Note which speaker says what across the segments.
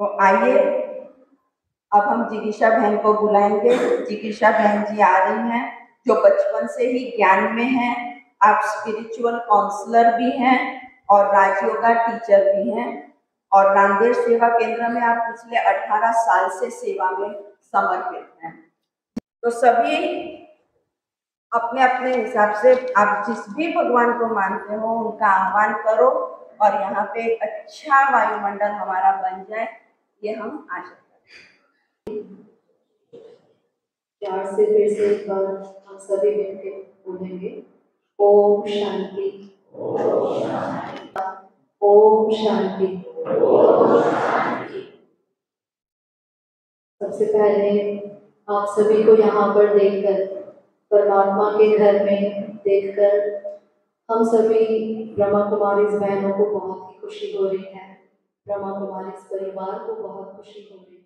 Speaker 1: तो आइए अब हम जिगीषा बहन को बुलाएंगे। जिगीषा बहन जी आ रही हैं, जो बचपन से ही ज्ञान में हैं। आप स्पिरिचुअल काउंसलर भी हैं और राजयोगा टीचर भी हैं और नांदेड़ सेवा केंद्र में आप पिछले 18 साल से सेवा में समर्पित हैं। तो सभी अपने अपने हिसाब से आप जिस भी भगवान को मानते हो उनका आह्वान करो और यहाँ पे अच्छा वायुमंडल हमारा बन जाए, ये हम आशा करते हैं।
Speaker 2: प्यार से फिर से एक बार हम सभी मिलकर बोलेंगे, ओम शांति, ओम शांति। सबसे पहले आप सभी को यहाँ पर देखकर, परमात्मा के घर में देखकर हम सभी ब्रह्मा कुमारी बहनों को बहुत ही खुशी हो रही है। ब्रह्मा कुमारी परिवार को बहुत खुशी हो रही है।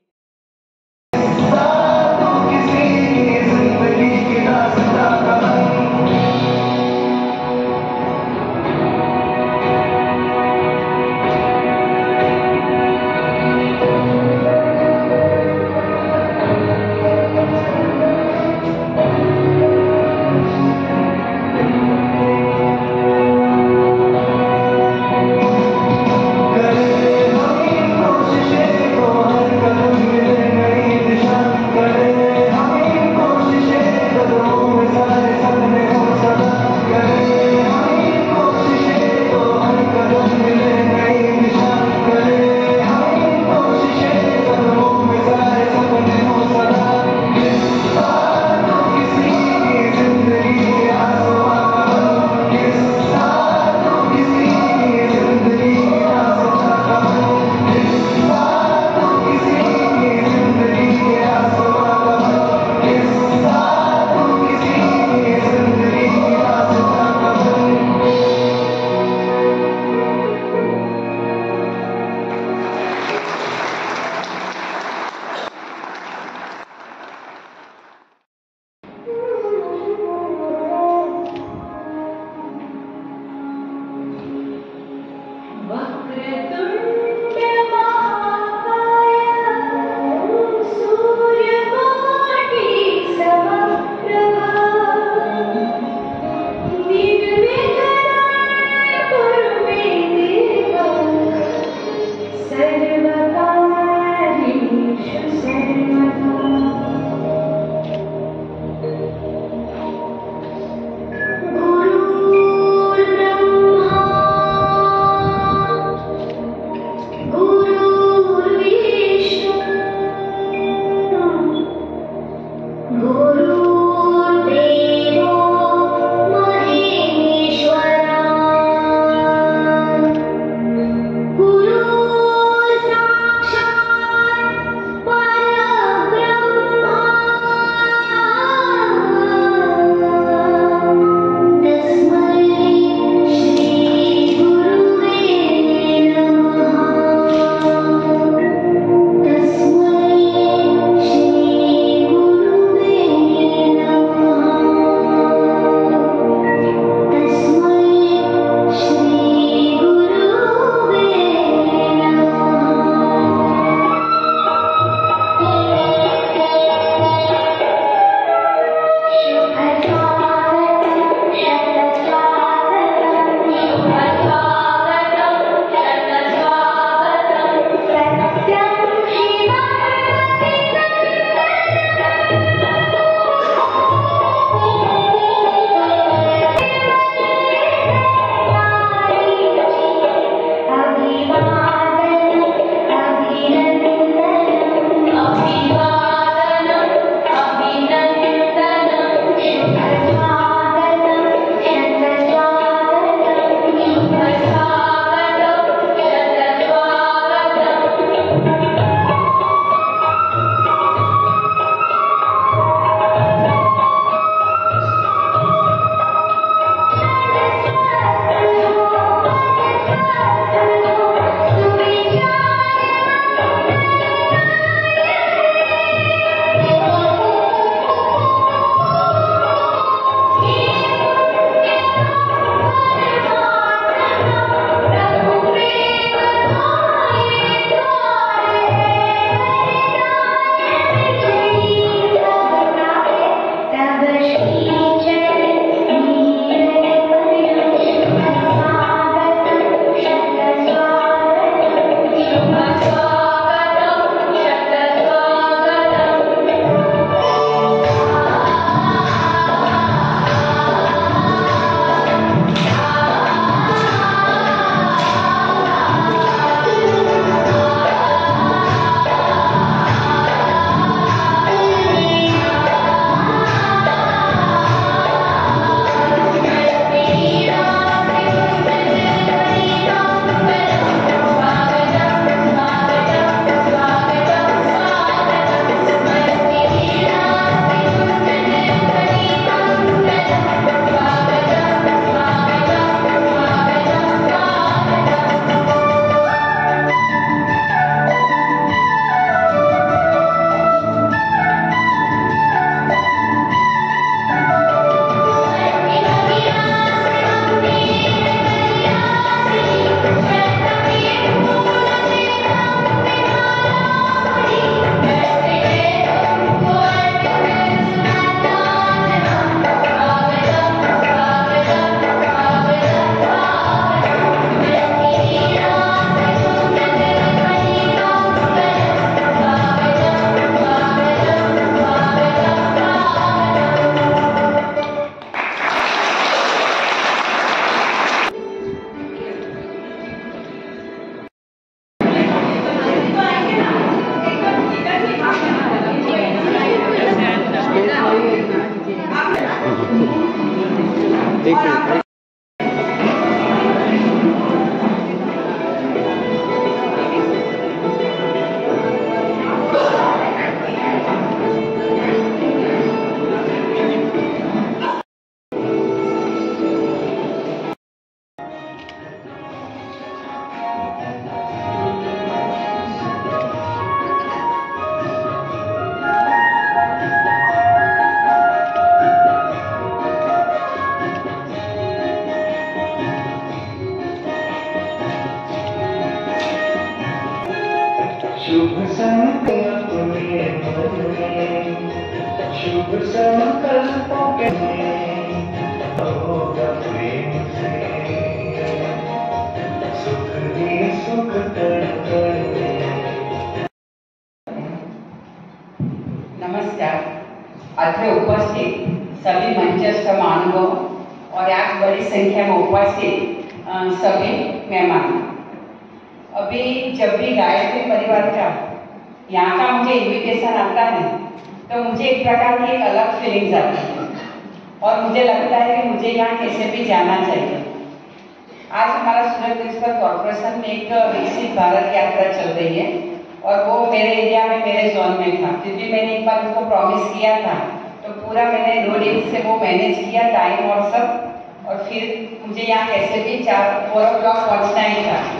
Speaker 3: शुभ संकल्प में शुभ संकल्पों के होगा प्रेम से सुख ही सुख
Speaker 4: नमस्कार। अत्र उपस्थित सभी मंचस्थ महानुभावों और आज बड़ी संख्या में उपस्थित सभी मेहमान, अभी जब भी गायत्री परिवार का यहाँ का मुझे इन्विटेशन आता है तो मुझे एक प्रकार की एक अलग फीलिंग्स आती है और मुझे लगता है कि मुझे यहाँ कैसे भी जाना चाहिए। आज हमारा सूरत म्युनिसिपल कॉर्पोरेशन में एक विकसित भारत यात्रा चल रही है और वो मेरे एरिया में मेरे जोन में था। फिर भी मैंने एक बार उनको प्रॉमिस किया था तो पूरा मैंने 2 दिन से वो मैनेज किया, टाइम और सब, और फिर मुझे यहाँ कैसे भी 4 o'clock पहुँचना ही था।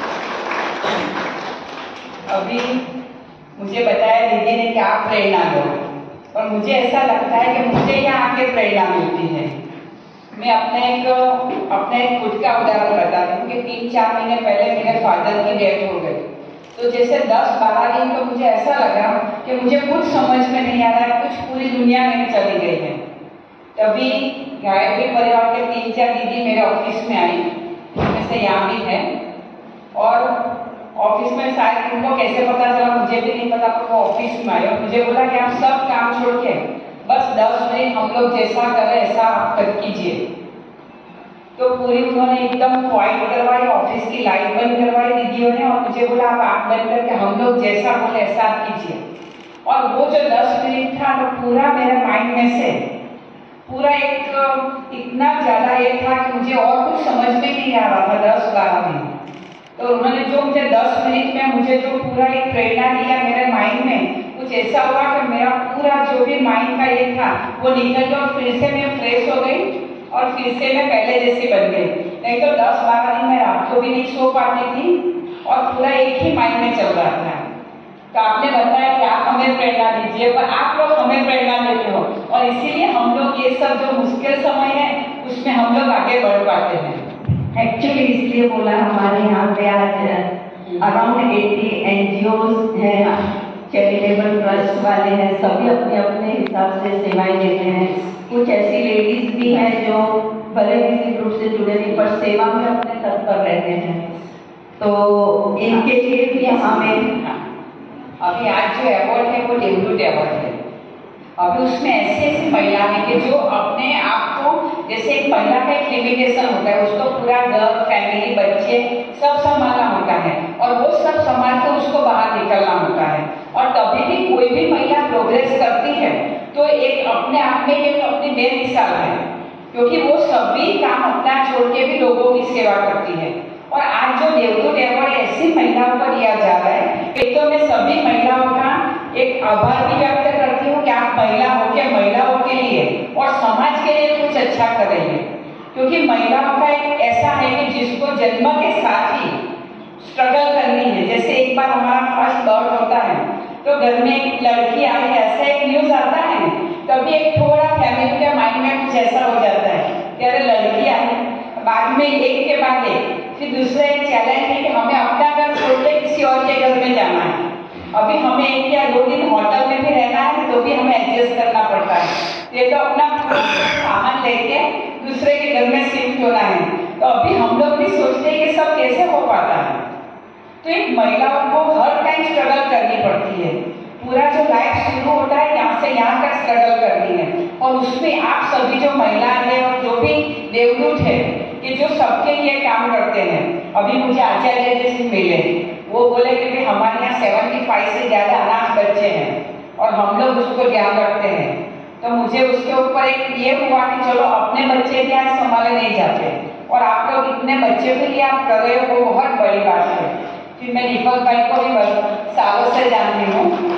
Speaker 4: अभी मुझे बताया दीदी ने कि आप प्रेरणा लो और मुझे ऐसा लगता है कि मुझे यहाँ आके प्रेरणा मिलती है। मैं अपने खुद का उदाहरण बताती हूँ कि 3-4 महीने पहले मेरे फादर की डेथ हो गई। तो जैसे 10-12 दिन तो मुझे ऐसा लगा कि मुझे कुछ समझ में नहीं आ रहा है, कुछ पूरी दुनिया में चली गई है। तभी गायत्री परिवार के 3-4 दीदी मेरे ऑफिस में आई, जिसमें से यहाँ भी है, और ऑफिस में शायद उनको कैसे पता चला मुझे भी नहीं पता, तो वो ऑफिस में आए और मुझे बोला कि आप सब काम छोड़ के बस 10 मिनट हम लोग जैसा करें ऐसा आप कर कीजिए। तो पूरी उन्होंने एकदम क्वाइट करवाई, ऑफिस की लाइट बंद करवाई दीदियों ने और मुझे बोला आप आँख बंद करके हम लोग जैसा बोले ऐसा आप कीजिए। और वो जो 10 मिनट था तो पूरा मेरे माइंड में से पूरा एक इतना ज़्यादा ये था कि मुझे और कुछ समझ में नहीं आ रहा था 10-12 मिनट। तो उन्होंने जो मुझे 10 मिनट में मुझे जो पूरा एक प्रेरणा दिया मेरे माइंड में, कुछ ऐसा हुआ कि मेरा पूरा जो भी माइंड का ये था वो निकल गया और फिर से मैं फ्रेश हो गई और फिर से मैं पहले जैसी बन गई। नहीं तो 10-12 दिन मैं रात को भी नहीं सो पाती थी और पूरा एक ही माइंड में चल रहा था। तो आपने बताया कि आप हमें प्रेरणा दीजिए, पर आप लोग हमें प्रेरणा देते हो और इसीलिए हम लोग ये सब जो मुश्किल समय है उसमें हम लोग आगे बढ़ पाते हैं।
Speaker 1: एक्चुअली इसलिए बोला हमारे यहाँ पे आज अराउंड 80 NGOs हैं, चैरिटेबल ट्रस्ट वाले हैं, सभी अपने अपने हिसाब से सेवाएं देते हैं। कुछ ऐसी लेडीज भी हैं जो भले किसी ग्रुप से जुड़े नहीं पर सेवा में अपने तत्पर रहते हैं, तो इनके लिए भी हमें
Speaker 4: अभी आज जो अवार्ड है वो डेब्यूट अवार्ड है। अभी उसमें ऐसी महिला है कि जो अपने आप को, जैसे एक महिला का एक लिमिटेशन होता है, उसको पूरा घर, फैमिली, बच्चे सब संभालना होता है और वो सब संभाल के उसको बाहर निकलना होता है। और तभी भी कोई भी महिला प्रोग्रेस करती है तो एक अपने आप में एक अपनी बेमिसाल है, क्योंकि वो सभी काम अपना छोड़ के भी लोगों की सेवा करती है। और आज जो देवदूत अवार्ड ऐसी महिलाओं को दिया जा रहा है, एक तो मैं सभी महिलाओं का एक आभार भी व्यक्त करती हूँ कि आप महिला होके महिलाओं के लिए और समाज के लिए कुछ अच्छा कर रही है। क्योंकि महिलाओं का एक ऐसा है कि जिसको जन्म के साथ ही स्ट्रगल करनी है। जैसे एक बार हमारा फर्स्ट बर्थ होता है तो घर में एक लड़की आई, ऐसा एक न्यूज आता है, तभी एक थोड़ा फैमिली के माइंड में कुछ ऐसा हो जाता है कि अरे लड़की आई, बाद में एक के बाद एक, फिर दूसरा एक चैलेंज है कि हमें अपना घर छोड़ के किसी और के घर में जाना है। अभी हमें 1 या 2 दिन होटल में भी रहना है तो भी हमें एडजस्ट करना पड़ता है। ये तो अपना सामान लेके दूसरे के घर में शिफ्ट होना है, तो अभी हम लोग भी सोचते हैं कि सब कैसे हो पाता है। तो एक महिलाओं को हर टाइम स्ट्रगल करनी पड़ती है। पूरा जो लाइफ शुरू होता है यहाँ से यहाँ तक स्ट्रगल करनी है और उसमें आप सभी जो महिलाएं हैं और जो भी देवदूत है कि जो सबके लिए काम करते हैं। अभी मुझे आचार्य जी से मिले, वो बोले कि हमारे यहाँ 75 से ज़्यादा अनाथ बच्चे हैं और हम लोग उसको ध्यान रखते हैं। तो मुझे उसके ऊपर एक ये हुआ कि चलो अपने बच्चे भी आज संभाले नहीं जाते और आप लोग इतने बच्चे के लिए आप कर रहे हो, वो बहुत बड़ी बात है। फिर मैं दीपक भाई को भी सालों से जानती हूँ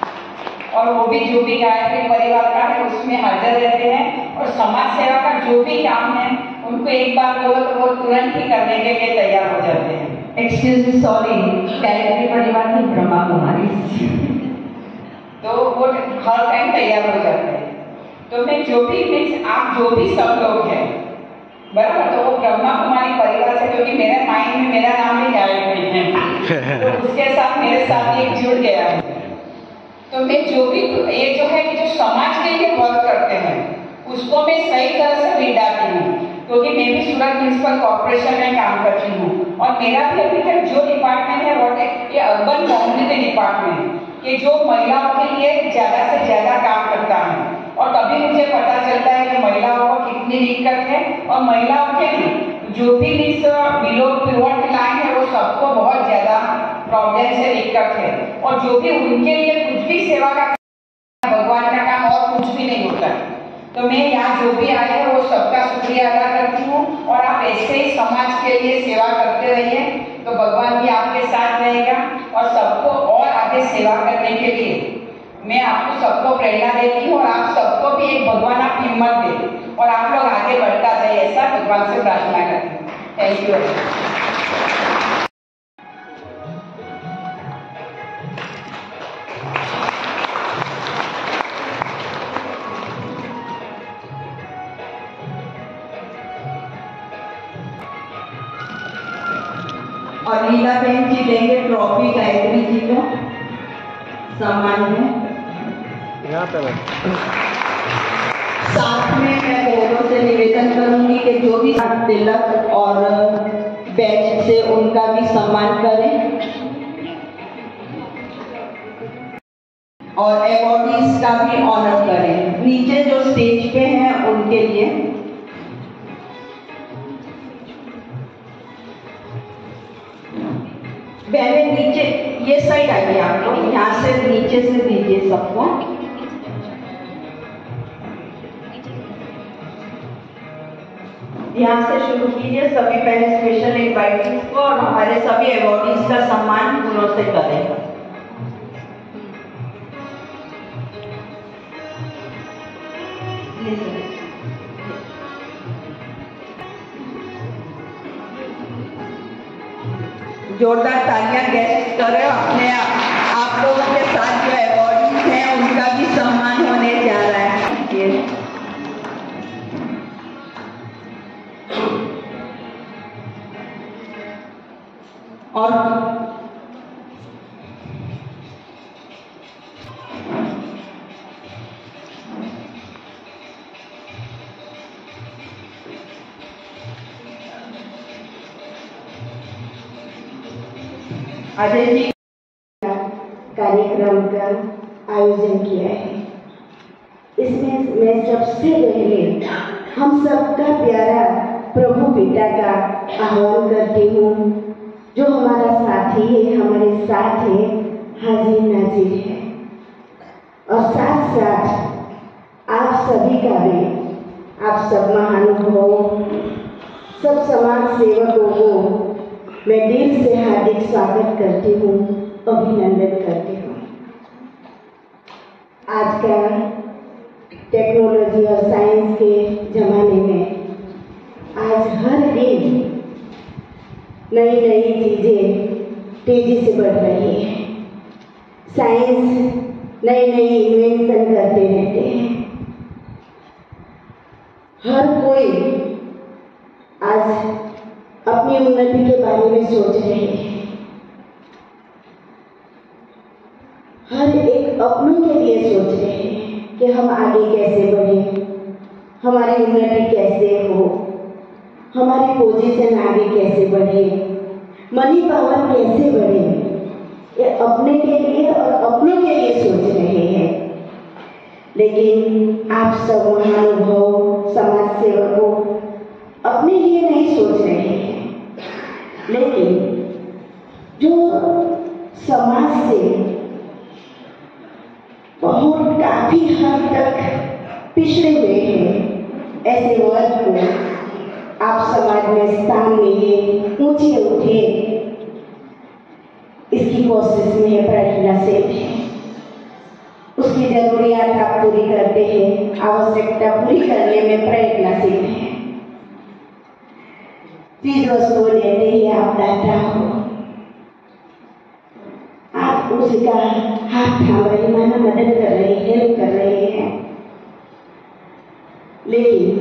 Speaker 4: और वो भी जो भी गायत्री परिवार का है उसमें हाजिर रहते हैं और समाज सेवा का जो भी काम है उनको एक बार बोलो तो वो तुरंत ही करने के लिए तैयार हो जाते हैं।
Speaker 1: एक्सक्यूज मी, सॉरी, गायत्री परिवार की ब्रह्मा कुमारी
Speaker 4: तो वो हर टाइम तैयार हो जाते हैं। तो मैं जो भी मीन्स आप जो भी सब लोग हैं बराबर, तो वो ब्रह्मा कुमारी परिवार से, क्योंकि मेरे माइंड में मेरा नाम भी गायत्री है। तो उसके साथ मेरे साथ एक जुड़ गया है। तो मैं जो भी ये जो है कि जो समाज के लिए वर्क करते हैं उसको मैं सही तरह से निभाती हूँ, क्योंकि मैं भी सूरत म्युनिसिपल कॉर्पोरेशन में काम करती हूँ और मेरा भी अभी तक जो डिपार्टमेंट है वो है ये अर्बन कम्युनिटी डिपार्टमेंट, कि जो महिलाओं के लिए ज़्यादा से ज़्यादा काम करता है। और तभी मुझे पता चलता है कि महिलाओं को कितनी दिक्कत है, और महिलाओं के लिए जो भी इस बिलो पॉवर्टी लाइन है वो सबको बहुत ज़्यादा प्रॉब्लम से दिक्कत है, और जो भी उनके लिए कुछ भी सेवा का भगवान का काम और कुछ भी नहीं होता। तो मैं यहाँ जो भी आए हैं वो सबका शुक्रिया अदा करती हूँ, और आप ऐसे ही समाज के लिए सेवा करते रहिए तो भगवान भी आपके साथ रहेगा, और सबको और आगे सेवा करने के लिए मैं आपको सबको प्रेरणा देती हूँ, और आप सबको भी एक भगवान आप हिम्मत दे और आप लोग आगे बढ़ता जाए, ऐसा भगवान से प्रार्थना करती हूँ। Thank you.
Speaker 1: और लीला बहन जी देंगे ट्रॉफी गायत्री जी को सम्मान में। साथ में मैं बहनों से निवेदन करूंगी कि जो भी तिलक और बैच से उनका भी सम्मान करें, और अवॉर्डीज का भी ऑनर करें। नीचे जो स्टेज पे हैं उनके लिए पहले नीचे ये साइड आइए, आप लोग यहाँ से नीचे से दीजिए सबको। यहाँ से शुरू कीजिए सभी, पहले स्पेशल इनवाइटीज को और हमारे सभी अवॉर्डीज का सम्मान फूलों से करें। जोरदार तालियां गेस्ट करें अपने आप लोगों के साथ। जो अवॉर्डीज हैं उनका भी सम्मान होने जा रहा है। ये और अजय जी
Speaker 5: कार्यक्रम का आयोजन किया है। इसमें मैं सबसे पहले हम सबका प्यारा प्रभु पिता का आह्वान करती हूँ, जो हमारा साथी है, हमारे साथ है, हाजिर नाजिर है, और साथ साथ आप सभी का भी, आप सब महानुभावों, सब समाज सेवकों को मैं दिल से हार्दिक स्वागत करती हूँ, अभिनंदन करती हूँ। आज का टेक्नोलॉजी और साइंस के ज़माने में आज हर दिन नई नई चीज़ें तेज़ी से बढ़ रही हैं। साइंस नई नई इन्वेंशन करते रहते हैं। हर कोई आज अपनी उन्नति के बारे में सोच रहे हैं। हर एक अपनों के लिए सोच रहे हैं कि हम आगे कैसे बढ़े, हमारी उन्नति कैसे हो, हमारी पोजीशन आगे कैसे बढ़े, मनी पावर कैसे बढ़े। ये अपने के लिए और अपनों के लिए सोच रहे हैं। लेकिन आप सब महानुभाव समाज सेवकों अपने लिए नहीं सोच रहे हैं, लेकिन जो समाज से बहुत काफी हद तक पिछड़े हुए हैं, ऐसे वर्ग को आप समाज में स्थान मिले, ऊंचे उठे, इसकी कोशिश में प्रयत्नशील है। उसकी जरूरियात आप पूरी करते हैं, आवश्यकता पूरी करने में प्रयत्नशील है। चीज वस्तु लेते ही आप दाता हो, आप उसका हाथ थाम रहे, माना मदद कर रहे, हेल्प कर रहे हैं। लेकिन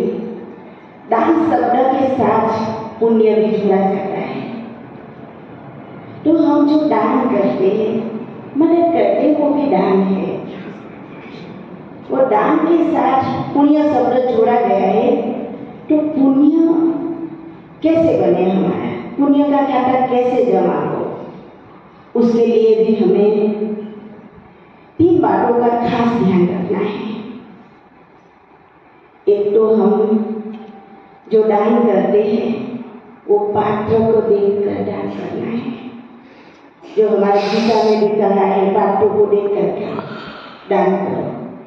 Speaker 5: दान शब्द के साथ पुण्य भी जुड़ा जाता है। तो हम जो दान करते हैं, मदद करते हैं, वो भी दान है। और दान के साथ पुण्य शब्द जोड़ा गया है। तो पुण्य कैसे बने हमारा, पुण्य का खाता कैसे जमा हो, उसके लिए भी हमें 3 बातों का खास ध्यान रखना है। एक तो हम जो दान करते हैं वो पात्र को देखकर दान करना है। जो हमारे गीता में भी कहा है, पात्रों को देख करके दान करो।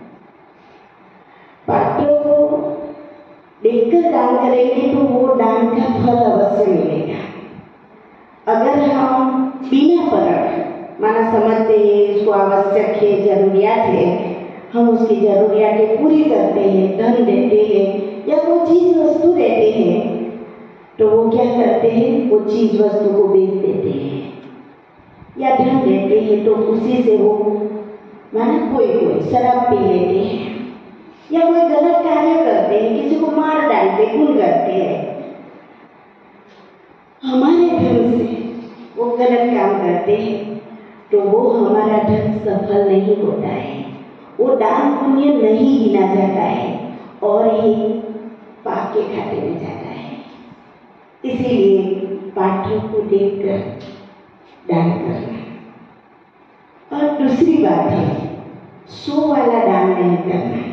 Speaker 5: पात्रों को देखकर दान करेंगे तो वो दान का फल अवश्य मिलेगा। अगर हम बिना परख माना समझते हैं इसको आवश्यक है, जरूरियात है, हम उसकी जरूरियातें पूरी करते हैं, धन देते हैं या वो चीज वस्तु देते हैं, तो वो क्या करते हैं, वो चीज वस्तु को बेच देते हैं या धन देते हैं, तो उसी से वो माना कोई शराब पी लेते हैं या कोई गलत कार्य करते हैं, किसी को मार डालते, खून करते हैं। हमारे धन से वो गलत काम करते हैं तो वो हमारा धन सफल नहीं होता है, वो दान पुण्य नहीं गिना जाता है और ये पाप के खाते में जाता है। इसीलिए पात्रों को देखकर दान करना। और दूसरी बात है, सो वाला दान नहीं करना।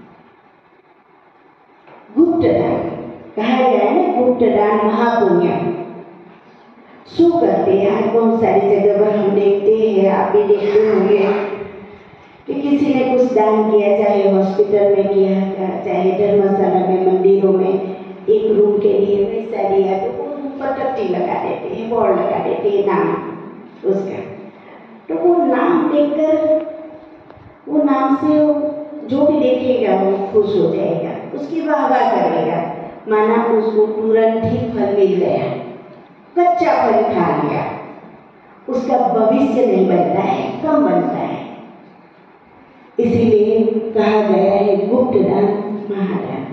Speaker 5: गुप्त दान कहा गया है ना, गुप्त दान महापुण्य। सो करते हैं। आज बहुत सारी जगह पर हम देखते हैं, आप भी देखते होंगे कि किसी ने कुछ दान किया, चाहे हॉस्पिटल में किया, चाहे धर्मशाला में, मंदिरों में एक रूम के लिए पैसा दिया, तो वो ऊपर टट्टी लगा देते हैं, बोर्ड लगा देते हैं नाम उसका। तो वो नाम देखकर, वो नाम से जो भी देखेगा वो खुश हो जाएगा, उसकी वाहवाह करेगा, माना उसको तुरंत ही फल मिल गया, कच्चा फल खा लिया, उसका भविष्य नहीं बनता है, कम बनता है। इसीलिए कहा गया है गुप्त दान महादान।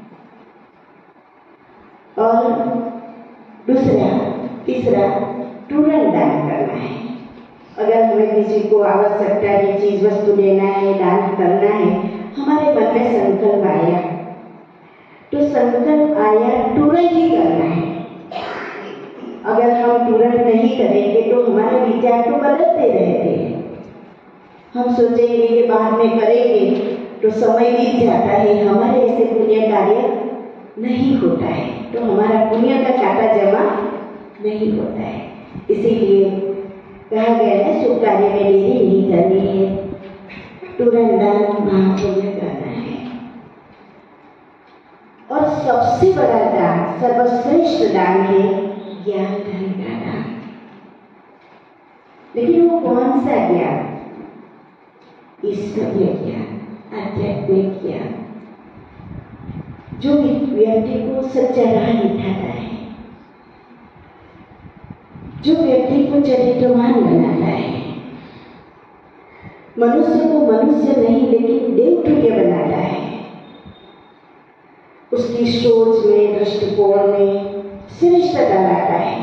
Speaker 5: और दूसरा, तीसरा, तुरंत दान करना है। अगर हमें किसी को आवश्यकता की चीज वस्तु देना है, दान करना है, हमारे मन में संकल्प आया, तो संकल्प आया तुरंत ही करना है। अगर हम तुरंत नहीं करेंगे तो हमारे विचार तो बदलते रहते हैं। हम सोचेंगे कि बाद में करेंगे, तो समय बीत जाता है, हमारे ऐसे पुण्य कार्य नहीं होता है, तो हमारा पुण्य का खाता जमा नहीं होता है। इसीलिए कहा गया है, शुभ कार्य में देरी नहीं करनी है, तुरंत दान महापुण्य करना है। और सबसे बड़ा दान, सर्वश्रेष्ठ दान है ज्ञान धन का दान। लेकिन वो कौन सा ज्ञान? ईश्वरीय ज्ञान, आध्यात्मिक ज्ञान, जो व्यक्ति को सच्चा राह दिखाता है, जो व्यक्ति को चरित्रवान बनाता है, मनुष्य को मनुष्य नहीं लेकिन देवतुल्य बनाता है। उसकी सोच में, दृष्टिकोण में श्रेष्ठता लाता है।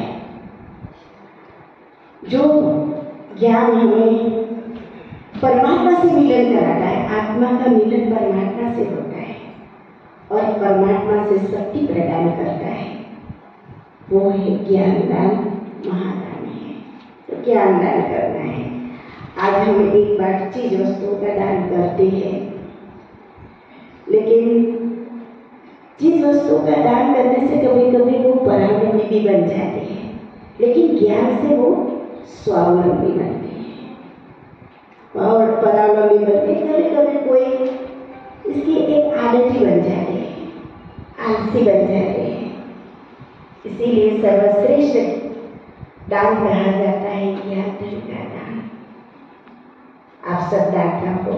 Speaker 5: जो ज्ञान हमें परमात्मा से मिलन कराता है, आत्मा का मिलन परमात्मा से होता है और परमात्मा से शक्ति प्रदान करता है, वो है ज्ञान दान महादान है। तो ज्ञान दान करना है। आज हम एक बार चीज वस्तुओं का दान करते हैं, लेकिन चीज वस्तुओं का दान करने से कभी कभी वो परावलंबी भी बन जाते हैं, लेकिन ज्ञान से वो स्वावलंबी बनते हैं। और परावलंबी बनते कभी कभी कोई इसकी एक आदत ही बन जाती है, आलसी बन जाते हैं। इसीलिए सर्वश्रेष्ठ दान कहा जाता है ज्ञान धन का दान। आप सब दाता हो,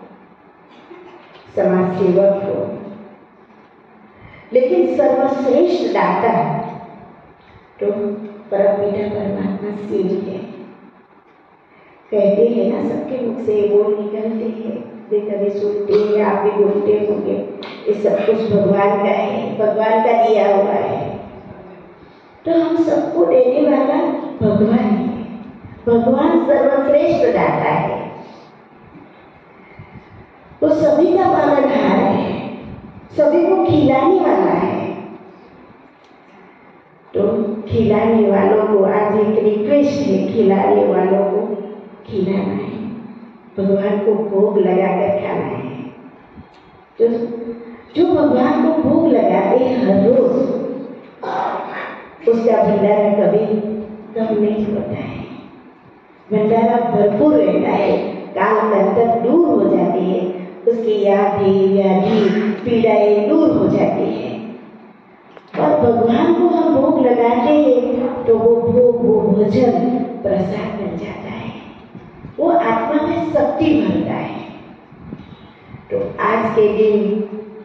Speaker 5: समाज सेवक हो, लेकिन सर्वश्रेष्ठ दाता तो परमपिता परमात्मा शिव है। कहते हैं ना, सबके मुख से बोल निकलते हैं, वे कभी सुनते हैं, आप भी बोलते होंगे, ये सब कुछ भगवान का है, भगवान का दिया हुआ है। तो हम सबको देने वाला भगवान है। भगवान सर्वश्रेष्ठ दाता है, वो सभी का पालनहार है, सभी को खिलाने वाला है। तो खिलाने वालों को आज एक रिक्वेस्ट है, खिलाने वालों को खिलाना है, भगवान को भोग लगाकर खाना है। जो भगवान को भोग लगाते हैं हर रोज, उसका भंडारा कभी कम नहीं होता है, भंडारा भरपूर रहता है, काल कंटक दूर हो जाती है, उसकी यादें व्याधि पीड़ाएं दूर हो जाती है। और भगवान को हम भोग लगाते हैं तो वो भोग, वो भोजन प्रसाद बन जाता है, वो आत्मा में शक्ति भरता है। तो आज के दिन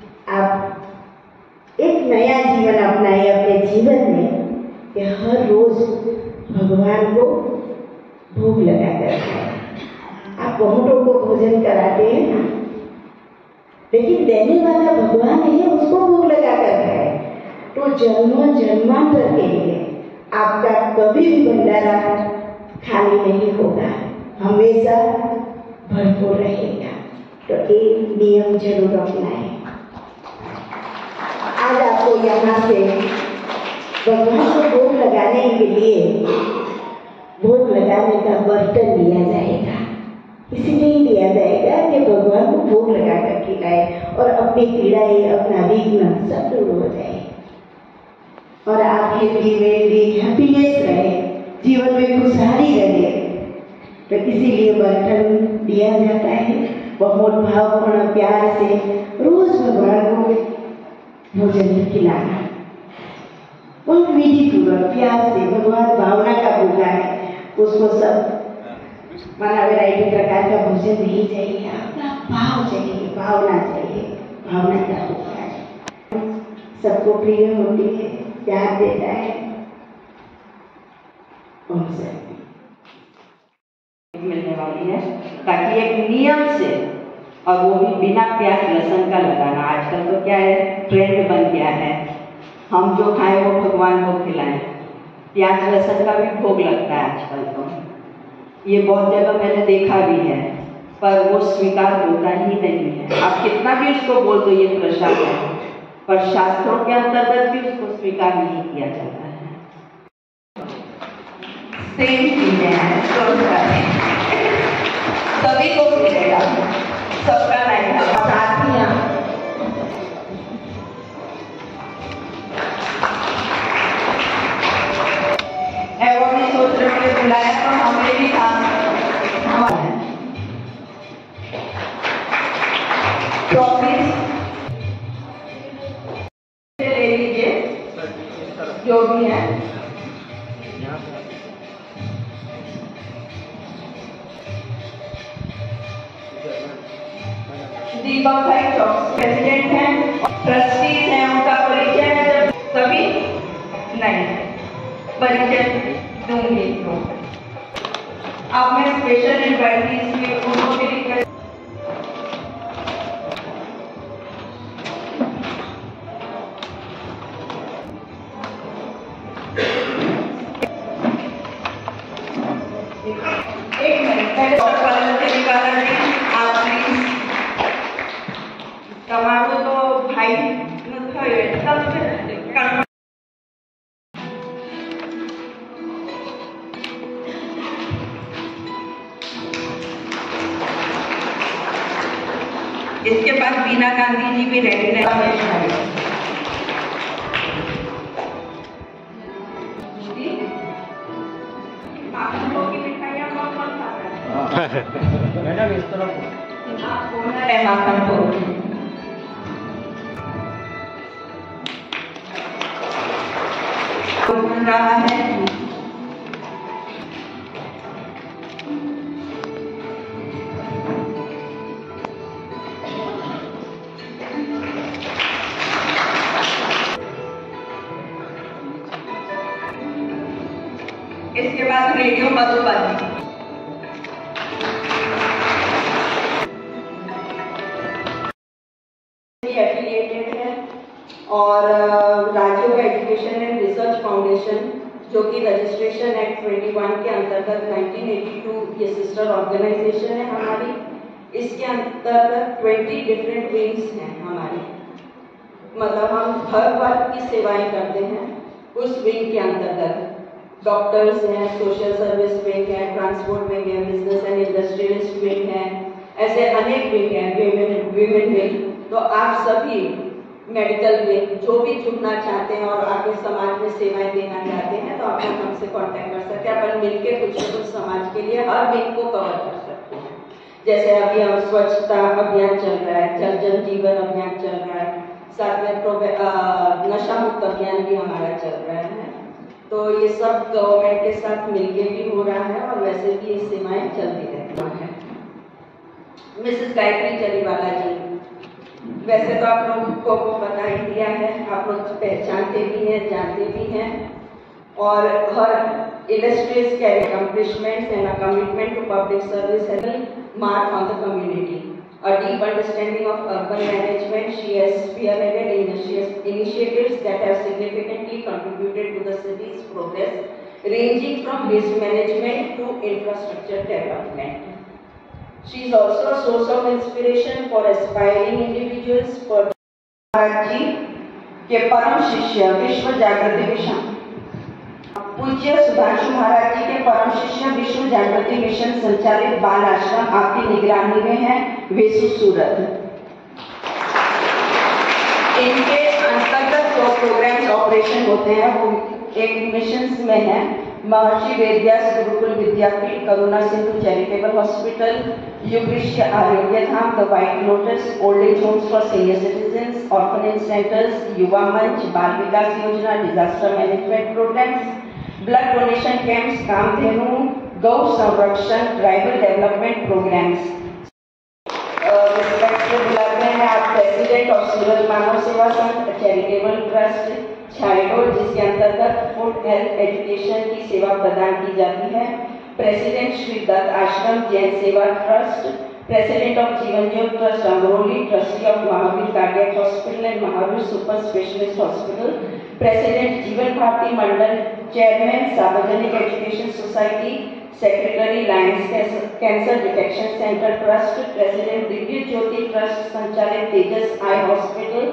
Speaker 5: आप एक नया जीवन अपनाए अपने जीवन में, कि हर रोज भगवान को भोग लगाकर खाएं। आप बहुतों को भोजन कराते हैं ना, लेकिन देने वाला भगवान है, उसको भोग लगाकर खाएं। तो जन्मों जन्मांतर के लिए आपका कभी भी भंडारा खाली नहीं होगा, हमेशा भरपूर रहेगा। तो एक नियम जरूर अपनाएं। आज आपको यहाँ से भगवान को भोग लगाने के लिए भोग लगाने का बर्तन दिया जाएगा। इसलिए दिया जाएगा कि भगवान को भोग लगाकर खिलाए और अपनी पीड़ाएं, अपना विघ्न सब दूर हो जाए और आप हैप्पीनेस रहे, जीवन में खुशहाली रहे। तो इसीलिए बर्तन दिया जाता है, बहुत भावपूर्ण प्यार से रोज भगवान को भोजन खिलाना, बहुत विधि पूर्वक प्यार से। भगवान भावना का भूखा है, उसको सब माना वैरायटी प्रकार का भोजन नहीं चाहिए, अपना भाव चाहिए, भावना चाहिए, भावना का भूखा है, सबको प्रिय होती है, प्यार देता है।
Speaker 1: मिलने वाली है, ताकि एक नियम से, और वो भी बिना प्याज लहसुन का लगाना। आजकल तो क्या है, ट्रेंड बन गया है, हम जो खाएं वो भगवान को खिलाएं। प्याज लहसुन का भी भोग लगता है आजकल तो, ये बहुत जगह मैंने देखा भी है, पर वो स्वीकार होता ही नहीं है। आप कितना भी उसको बोल दो ये प्रसाद है, पर शास्त्रों के अंतर्गत भी उसको स्वीकार नहीं किया जाता है। सेम चीजें हैं, सभी को मिलेगा, सबका नहीं है। साथियाँ एवं ने सोच रहे बुलाया तो हमें भी काम प्रॉफिट ले लीजिए जो भी है। दीपक भाई प्रेसिडेंट हैं, ट्रस्टीज हैं, उनका परिचय है सभी नहीं, परिचय दूंगी तो आप में स्पेशल इन्वाइटीज भी उनको भी रिक्वेस्ट। एक मिनट पहले निकाला नहीं आप प्लीज તમારું તો ભાઈ નું થયું એટલે इसके बाद बीना गांधी जी भी रेडी रहे। मैडम इस तरफ है माखन को बन रहा है। इसके बाद रेडियो मधुबन एफिलिएटेड है और राज्यों का एजुकेशन एंड रिसर्च फाउंडेशन जो कि रजिस्ट्रेशन एक्ट 21 के अंतर्गत 1982 ये सिस्टर ऑर्गेनाइजेशन है हमारी। इसके अंतर्गत 20 डिफरेंट विंग्स हैं हमारे, मतलब हम हर वर्ग की सेवाएं करते हैं उस विंग के अंतर्गत। डॉक्टर्स हैं, सोशल सर्विस विंग है, ट्रांसपोर्ट विंग है, बिजनेस एंड इंडस्ट्रियलिस्ट विंग है, ऐसे अनेक विंग हैं, विमेन विंग। तो आप सभी मेडिकल विंग जो भी जुड़ना चाहते हैं और आगे समाज में सेवाएं देना चाहते हैं तो आप लोग हमसे कांटेक्ट कर सकते हैं। अपन मिलकर कुछ न कुछ समाज के लिए हर विंग को कवर कर सकते हैं। जैसे अभी हम स्वच्छता अभियान चल रहा है, जल जल जीवन अभियान चल रहा है, साथ में नशा मुक्त अभियान भी हमारा चल रहा है। तो ये सब गवर्नमेंट के साथ मिलके भी हो रहा है और वैसे भी ये सेवाएं चलती रहती हैं। मिसेस गायत्री जरीवाला जी, वैसे तो आप लोगों को बता ही दिया है, आप लोग पहचानते भी हैं, जानते भी हैं। और हर illustrious career accomplishments and a commitment to public service has a mark on the community. A deep understanding of urban management, she has spearheaded initiatives that have significantly contributed to the city's progress, ranging from waste management to infrastructure development. She is also a source of inspiration for aspiring individuals. महाराज जी के परम शिष्य विश्व जागृति mission, पूज्य सुधांशु महाराज जी के परम शिष्य विश्व जागृति मिशन संचालित बाल आश्रम आपकी निगरानी में है, वेसु सूरत। इनके अंतर्गत जो प्रोग्राम्स ऑपरेशन होते हैं वो एक मिशन में है, Maharshi Vedvyas Gurukul Vidyapeeth, Karuna Sindhu charitable hospital, Yugrishi Arogya Dham, the white lotus, old age homes for senior citizens, orphanage centres, Yuva Manch, Bal Vikas Yojana, disaster management programmes, blood donation camps, Kamdhenu, गौ संरक्षण, ट्राइबल डेवलपमेंट प्रोग्राम्स। बुलाते हैं आप प्रेसिडेंट ऑफ सूरत मानव सेवा संघ चैरिटेबल ट्रस्ट छायडोल, जिसके अंतर्गत फूड हेल्थ एजुकेशन की सेवा प्रदान की जाती है। प्रेसिडेंट श्री दत्त आश्रम जैन सेवा trust, president of Jeevan Jyoti trust Amroli, trustee of Mahavir cardiac hospital and Mahavir super specialist hospital, president Jeevan Bharati Mandal, chairman Sarvajanik education society, secretary Lions cancer detection centre trust, president Divya Jyoti trust संचालित तेजस आई हॉस्पिटल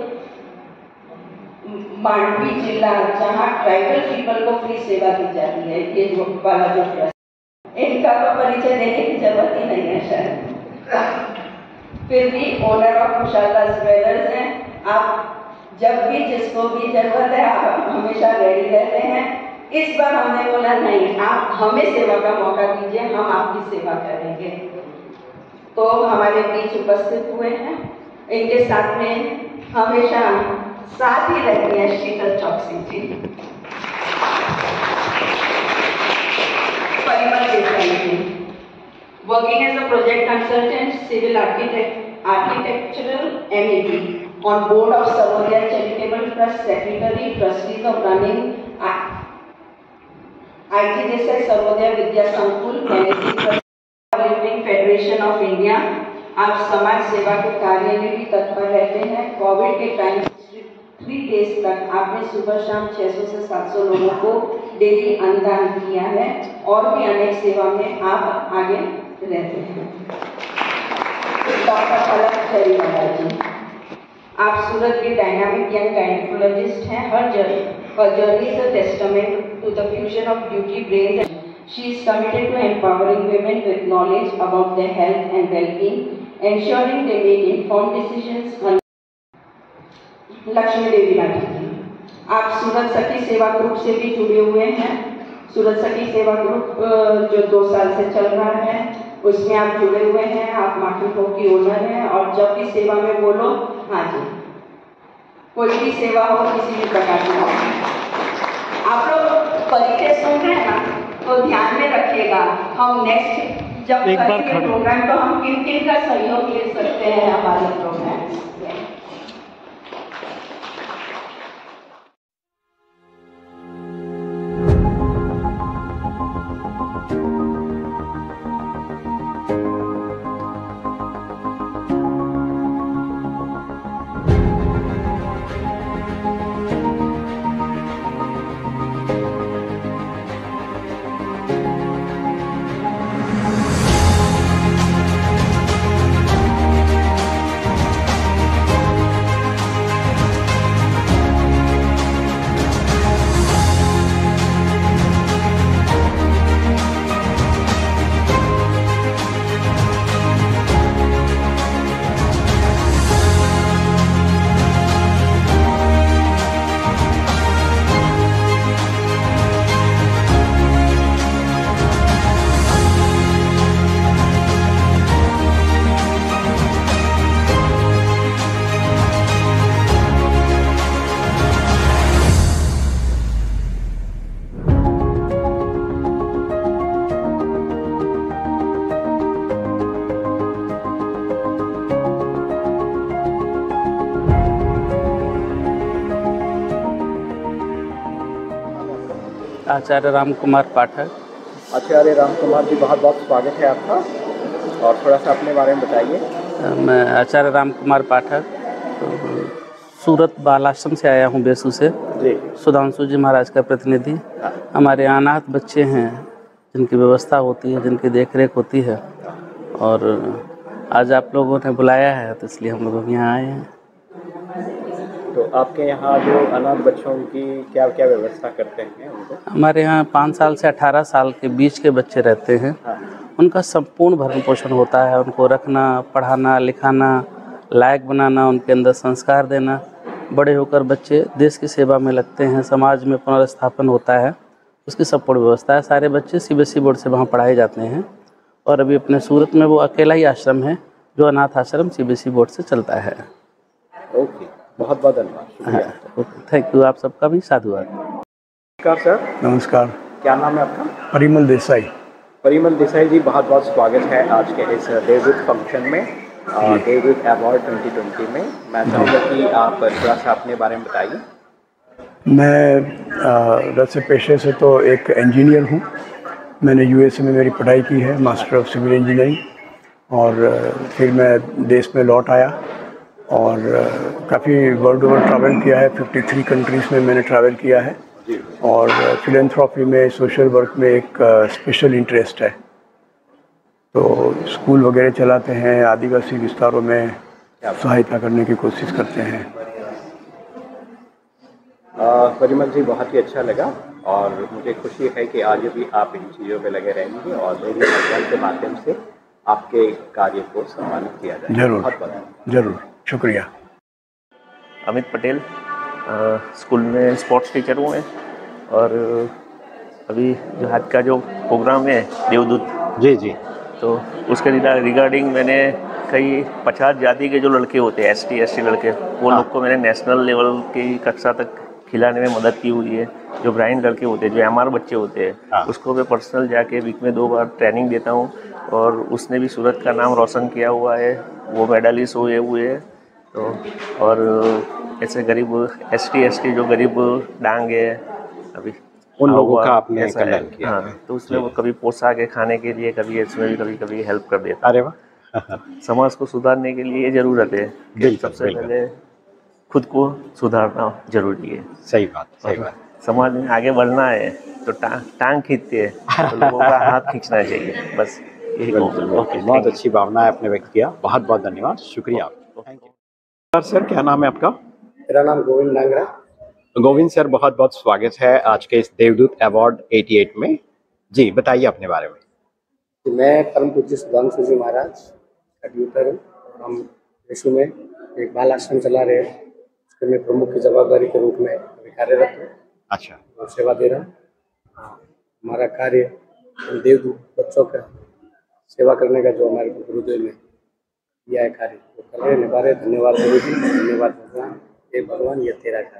Speaker 1: मांडवी जिला, जहां ट्राइबल पीपल को फ्री सेवा दी जाती है। ये जो वाला जो ट्रस्ट, इनका तो परिचय देने की जरूरत ही नहीं है शायद, फिर भी ओनर ऑफ कुशालदास ज्वेलर्स हैं। आप जब भी जिसको भी जरूरत है आप हमेशा रेडी रहते हैं। इस बार हमने बोला नहीं, आप हमें सेवा का मौका दीजिए, हम आपकी सेवा करेंगे। तो हमारे बीच उपस्थित हुए हैं, इनके साथ में हमेशा साथ ही रहती है Sheetal Chokshi ji, Parimal Desai ji, working as a project consultant, civil architectural MEP, on board of Sarodya Charitable Trust, secretary, trustees of running IT Desai Sarodya Vidya Sankul, managing trustee federation of India. आप समाज सेवा के कार्य में भी तत्पर रहते हैं। कोविड के टाइम 3 डेज तक आपने सुबह शाम 600 से 700 लोगों को डेली अन्नदान किया है और भी अनेक सेवा में आप आगे रहते हैं। डॉक्टर फलक जरीवाला जी, आप सूरत के डायनामिक यंग गायनेकोलॉजिस्ट हैं। Her journey is a testament to the fusion of beauty brain. She is committed to empowering women with knowledge about their health and well-being, ensuring they make informed decisions. Lakshmi Devi Rathi ji, आप सूरत सखी सेवा group से भी जुड़े हुए हैं। सूरत सखी सेवा ग्रुप जो 2 साल से चल रहा है उसमें आप जुड़े हुए हैं। आप मार्केट की ओनर हैं और जब भी सेवा में बोलो हाँ जी, कोई भी सेवा हो किसी भी प्रकार की हो। आप लोग परिचय सुन रहे हैं ना, तो ध्यान में रखिएगा। हम नेक्स्ट जब करेंगे प्रोग्राम तो हम किन किन का सहयोग ले सकते हैं हमारे प्रोग्राम।
Speaker 6: आचार्य राम कुमार पाठक।
Speaker 7: आचार्य राम कुमार जी, बहुत बहुत स्वागत है आपका, और थोड़ा सा अपने बारे में बताइए।
Speaker 6: मैं आचार्य राम कुमार पाठक, सूरत बाल आश्रम से आया हूँ, बेसू से।
Speaker 7: जी।
Speaker 6: सुधांशु जी महाराज का प्रतिनिधि। हमारे यहाँ अनाथ बच्चे हैं जिनकी व्यवस्था होती है, जिनकी देखरेख होती है, और आज आप लोगों ने बुलाया है तो इसलिए हम लोग यहाँ आए हैं।
Speaker 7: तो आपके यहाँ जो अनाथ बच्चों की क्या क्या व्यवस्था करते हैं उनको?
Speaker 6: हमारे यहाँ 5 साल से 18 साल के बीच के बच्चे रहते हैं। उनका संपूर्ण भरण पोषण होता है। उनको रखना, पढ़ाना, लिखाना, लायक बनाना, उनके अंदर संस्कार देना। बड़े होकर बच्चे देश की सेवा में लगते हैं, समाज में पुनर्स्थापन होता है, उसकी संपूर्ण व्यवस्था है। सारे बच्चे CBSE बोर्ड से वहाँ पढ़ाए जाते हैं, और अभी अपने सूरत में वो अकेला ही आश्रम है जो अनाथ आश्रम CBSE बोर्ड से चलता है।
Speaker 7: ओके, बहुत बहुत धन्यवाद।
Speaker 6: हाँ, थैंक यू। आप सबका भी साधुवाद।
Speaker 7: नमस्कार सर।
Speaker 8: नमस्कार।
Speaker 7: क्या नाम है आपका?
Speaker 8: परिमल देसाई।
Speaker 7: परिमल देसाई जी, बहुत बहुत स्वागत है आज के इस देवदूत फंक्शन में, देवदूत अवार्ड 2020 में। मैं चाहूँगा कि आप थोड़ा सा अपने बारे में बताइए।
Speaker 8: मैं वैसे पेशे से तो एक इंजीनियर हूँ। मैंने USA में मेरी पढ़ाई की है, मास्टर ऑफ सिविल इंजीनियरिंग, और फिर मैं देश में लौट आया और काफ़ी वर्ल्ड ओवर ट्रैवल किया है। 53 कंट्रीज़ में मैंने ट्रैवल किया है, और फिलैंथ्रोपी में, सोशल वर्क में एक स्पेशल इंटरेस्ट है। तो स्कूल वगैरह चलाते हैं, आदिवासी विस्तारों में सहायता करने की कोशिश करते हैं।
Speaker 7: परिमल जी, बहुत ही अच्छा लगा, और मुझे खुशी है कि आज भी आप इन चीज़ों में लगे रहेंगे और देवी भगवान के माध्यम से आपके कार्य को सम्मानित किया जाए।
Speaker 8: जरूर,
Speaker 7: बहुत
Speaker 8: जरूर, शुक्रिया।
Speaker 9: अमित पटेल, स्कूल में स्पोर्ट्स टीचर हूँ मैं, और अभी जो आज का जो प्रोग्राम है देवदूत,
Speaker 7: जी,
Speaker 9: तो उसके रिगार्डिंग मैंने कई 50 जाति के जो लड़के होते हैं, ST लड़के, वो लोग को मैंने नेशनल लेवल की कक्षा तक खिलाने में मदद की हुई है। जो ब्राइंड लड़के होते हैं, जो MR बच्चे होते हैं, उसको मैं पर्सनल जाके वीक में 2 बार ट्रेनिंग देता हूँ, और उसने भी सूरत का नाम रोशन किया हुआ है, वो मेडलिस्ट हुए हैं। तो और ऐसे गरीब ST जो गरीब डांग है, अभी
Speaker 7: उन लोगों का आपने कल्याण किया।
Speaker 9: हाँ, तो उसमें वो कभी पोशाक है खाने के लिए, कभी इसमें भी कभी हेल्प कर देता।
Speaker 7: अरे वाह।
Speaker 9: समाज को सुधारने के लिए ज़रूरत है कि सबसे पहले खुद को सुधारना जरूरी है।
Speaker 7: सही बात, सही बात।
Speaker 9: समाज में आगे बढ़ना है तो टांग खींचते हैं, तो लोगों का हाथ खींचना चाहिए, बस यही।
Speaker 7: बहुत अच्छी भावना है आपने व्यक्त किया, बहुत बहुत धन्यवाद, शुक्रिया। Thank you. सर, क्या नाम है आपका?
Speaker 10: मेरा नाम गोविंद डांगरा।
Speaker 7: गोविंद सर, बहुत बहुत स्वागत है आज के इस देवदूत अवार्ड 88 में। जी, बताइए अपने बारे में।
Speaker 10: मैं परम पूज्य सुधांशु जी महाराज का ट्यूटर हूँ। हम यीशु में एक बाल आश्रम चला रहे हैं, उसके मैं प्रमुख की जवाबदारी के रूप में अभी कार्यरत हूँ।
Speaker 7: अच्छा।
Speaker 10: और सेवा दे रहा हूँ। हमारा कार्य देवदूत बच्चों का सेवा करने का जो हमारे गुरुदेव ने किया है कार्य, वो कर रहे निभा रहे। धन्यवाद गुरु जी, धन्यवाद भगवान। ये भगवान, ये तेरा कार्य।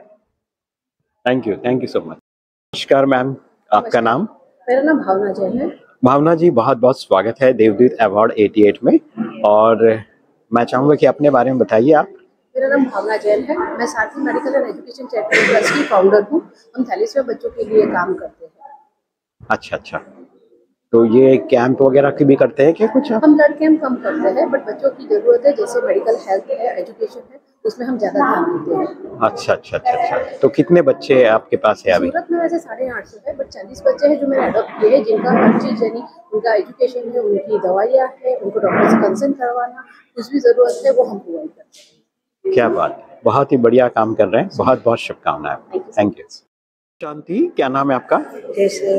Speaker 7: Thank you so much. नमस्कार मैम, आपका नाम?
Speaker 11: मेरा नाम भावना जैन है।
Speaker 7: भावना जी, बहुत बहुत स्वागत है देवदूत अवार्ड 88 में, और मैं चाहूँगा कि अपने बारे में बताइए आप।
Speaker 11: मेरा नाम भावना जैन है। मैं Sarathi medical and education charitable trust की फाउंडर हूँ। हम थैलेसीमिया बच्चों के लिए काम करते हैं।
Speaker 7: अच्छा, तो ये कैंप वगैरह की भी करते हैं क्या कुछ?
Speaker 11: हम ब्लड कैंप कम करते हैं, बट बच्चों की जरूरत है, जैसे मेडिकल हेल्थ है, एजुकेशन है, उसमें हम ज्यादा ध्यान देते हैं।
Speaker 7: अच्छा। तो कितने बच्चे आपके पास है अभी?
Speaker 11: सूरत में वैसे 850 है, बट 40 बच्चे हैं जो मैंने अडॉप्ट किए हैं, जिनका हर चीज यानी उनका एजुकेशन है, उनकी दवाइयाँ है, उनको डॉक्टर से कंसल्ट करवाना, कुछ भी जरूरत है वो हम प्रोवाइड करते हैं।
Speaker 7: क्या बात है, बहुत ही बढ़िया काम कर रहे हैं, बहुत बहुत शुभकामनाएं। Thank you. शांति, क्या नाम है आपका?
Speaker 12: जय श्री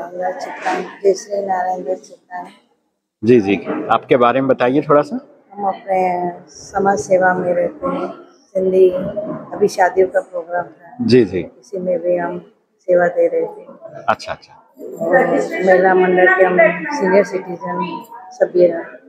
Speaker 12: नारायण चित्तान।
Speaker 7: जी, आपके बारे में बताइए थोड़ा सा।
Speaker 12: हम अपने समाज सेवा में रहते हैं। सिंधी अभी शादियों का प्रोग्राम था,
Speaker 7: जी,
Speaker 12: इसी में भी हम सेवा दे रहे थे।
Speaker 7: अच्छा।
Speaker 12: और महिला मंडल के हम सीनियर सिटीजन सभी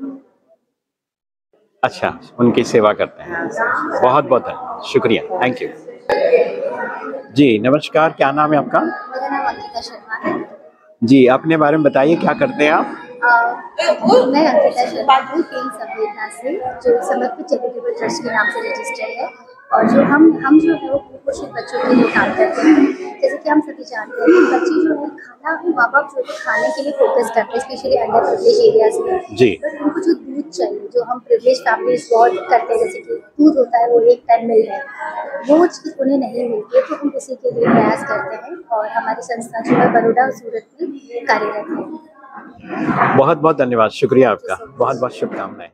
Speaker 7: अच्छा, उनकी सेवा करते हैं। बहुत बहुत शुक्रिया, थैंक यू। जी नमस्कार, क्या नाम है आपका?
Speaker 13: मेरा नाम अंकिता शर्मा है।
Speaker 7: जी, अपने बारे में बताइए, क्या करते हैं आप?
Speaker 13: मैं अंकिता शर्मा हूँ, किंग सभ्यता से, जो समर्पित चैरिटेबल ट्रस्ट के नाम से रजिस्टर्ड है। और जो हम जो है वो कुपोषित बच्चों के लिए काम करते हैं। जैसे कि हम सभी जानते हैं कि बच्चे जो है खाना, माँ बाप जो है खाने के लिए फोकस करते हैं, स्पेशली अंडर प्रिविलेज एरियाज में
Speaker 7: जी।
Speaker 13: बट उनको जो दूध चाहिए, जो हम प्रिविलेज फैमिलीज बहुत करते हैं, जैसे कि दूध होता है वो एक टाइम मिल रहा है, वो चीज़ उन्हें नहीं मिलती है, तो हम इसी के लिए प्रयास करते हैं और हमारी संस्था जो है बड़ौदा और सूरत में कार्यरत है।
Speaker 7: बहुत बहुत धन्यवाद, शुक्रिया आपका, बहुत बहुत शुभकामनाएं।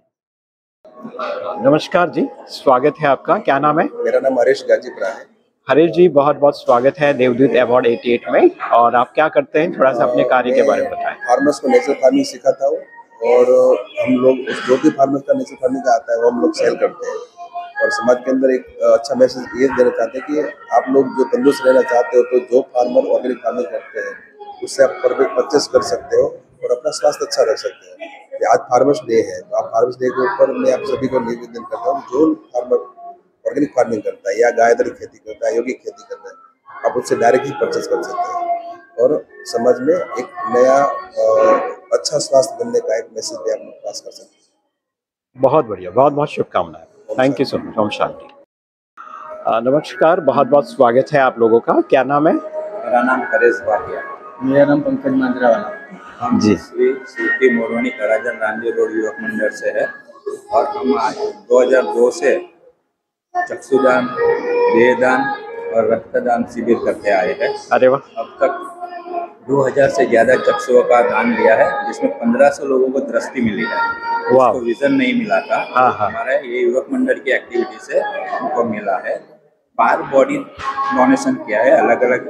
Speaker 7: नमस्कार जी, स्वागत है आपका, क्या नाम है?
Speaker 14: मेरा नाम हरीश गाजीपुरा है।
Speaker 7: हरीश जी, बहुत बहुत स्वागत है देवदूत अवार्ड 88 में। और आप क्या करते हैं, थोड़ा सा अपने कार्य के बारे में बताएं।
Speaker 14: फार्मर्स को नेचुरल फार्मिंग सिखाता हूँ और हम लोग जो भी फार्मर्स का नेचुरल फार्मिंग का आता है वो हम लोग सेल करते हैं और समाज के अंदर एक अच्छा मैसेज ये देना चाहते हैं कि आप लोग जो तंदुरुस्त रहना चाहते हो तो जो फार्मर ऑर्गेनिक फार्मिंग करते हैं उससे आप परचेस कर सकते हो और अपना स्वास्थ्य अच्छा रख सकते हैं। आज फार्मर्स डे है, तो आप फार्मर्स डे के ऊपर मैं आप सभी को निवेदन करता हूँ, जो फार्मर ऑर्गेनिक फार्मिंग करता है या गायदारी खेती करता है, यौगिक खेती करता है, आप उससे डायरेक्ट ही परचेस कर सकते हैं और समाज में एक नया अच्छा स्वास्थ्य बनने का एक मैसेज भी आप लोग पास कर सकते हैं।
Speaker 7: बहुत बढ़िया, बहुत बहुत शुभकामनाएं, थैंक यू सो मच। ओम शांति। नमस्कार, बहुत बहुत स्वागत है आप लोगों का, क्या नाम है?
Speaker 15: मेरा नाम परेश भाटिया।
Speaker 16: मेरा नाम पंकज मांजरावाला।
Speaker 15: हम
Speaker 7: जी।
Speaker 15: श्री सूती मोरवानी कराजन रांझी रोड युवक मंडल से है और हम आज 2002 से चक्षुदान, देहदान और रक्तदान शिविर करते आए हैं।
Speaker 7: अरे वाह।
Speaker 15: अब तक 2000 से ज्यादा चक्षुओं का दान लिया है, जिसमें 1500 लोगों को दृष्टि मिली है, जिसको विजन नहीं मिला था। हमारा ये युवक मंडल की एक्टिविटी से हमको मिला है। 12 बॉडी डोनेशन किया है, अलग अलग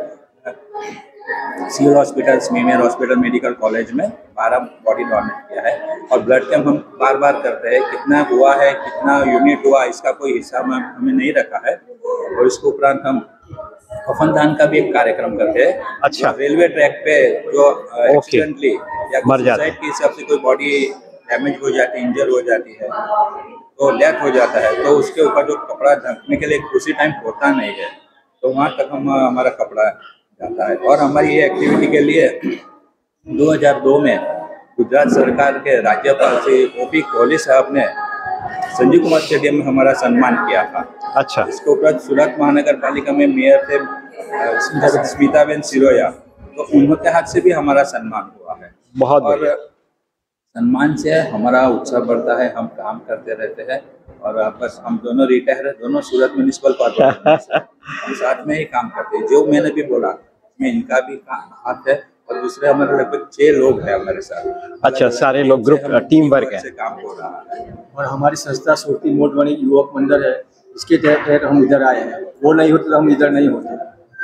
Speaker 15: civil hospital, SMIMER hospital, medical college में 12 बॉडी डोनेट किया है और ब्लड कैंप हम बार बार करते हैं। कितना हुआ है, कितना यूनिट हुआ, इसका कोई हिसाब हमें नहीं रखा है। और इसके उपरांत हम कफन दान का भी एक कार्यक्रम करते हैं।
Speaker 7: अच्छा।
Speaker 15: रेलवे ट्रैक पे जो एक्सीडेंटली या सुसाइड के हिसाब से कोई बॉडी डैमेज हो जाती है, इंजर हो जाती है, तो डेथ हो जाता है, तो उसके ऊपर जो कपड़ा ढकने के लिए उसी टाइम होता नहीं है, तो वहाँ तक हमारा कपड़ा जाता है। और हमारी ये एक्टिविटी के लिए 2002 में गुजरात सरकार के राज्यपाल श्री ओपी कोहली साहब ने संजीव कुमार स्टेडियम में हमारा सम्मान किया था।
Speaker 7: अच्छा।
Speaker 15: इसके उपरांत सूरत महानगर पालिका में मेयर थे स्मिताबेन सिरोया, तो उनके हाथ से भी हमारा सम्मान हुआ है।
Speaker 7: बहुत
Speaker 15: और सम्मान से हमारा उत्साह बढ़ता है, हम काम करते रहते हैं और बस हम दोनों रिटायर है, दोनों सूरत म्यूनिसिपल कॉर्पोरेशन हम साथ में ही काम करते हैं। जो मैंने भी बोला इसमें इनका भी हाथ है और दूसरे हमारे लगभग 6 लोग हैं हमारे साथ।
Speaker 7: अच्छा, सारे लोग ग्रुप टीम वर्क है।
Speaker 15: काम हो रहा है
Speaker 16: और हमारी संस्था सूती मोटवानी युवक मंडल है, इसके तहत हम इधर आए हैं। वो नहीं होते तो हम इधर नहीं होते।